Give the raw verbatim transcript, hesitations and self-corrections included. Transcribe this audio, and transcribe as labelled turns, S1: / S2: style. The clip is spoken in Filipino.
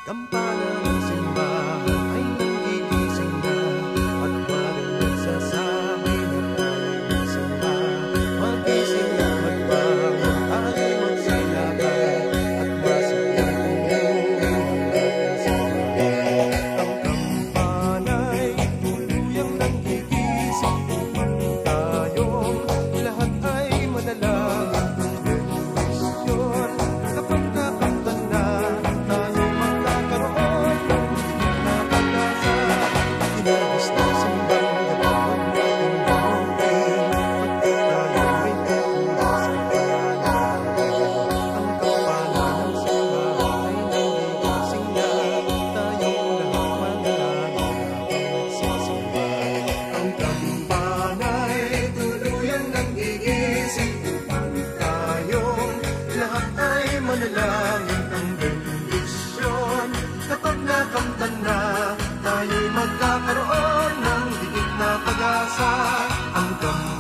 S1: Kampana ng simbahan ay nagigising na, at maring nagsasabi na tayo'y magsimba. Magising na magbangon, tayo'y magsilaban, at masigla kumuhin hanggang sa gabi. Ang kampana'y tuluyang nagigising upang tayong lahat ay manalangin ng bendisyon. Kapag nakanta na, tayo'y magkakaroon ng higit na pag-asa. Tinagis na simbang dapat nating gawin, pagkat tayo ay nagmula sa pananalig. Ang kampana ng simbahan ay nagigising na, tayong lahat manalangin habang nagsisimba. Ang kampana'y tuluyang nagigising upang tayong lahat ay manalangin ng bendisyon. Kapag nakamtan na, tayo'y magkakaroon ng higit na pag-asa. Ang kampana'y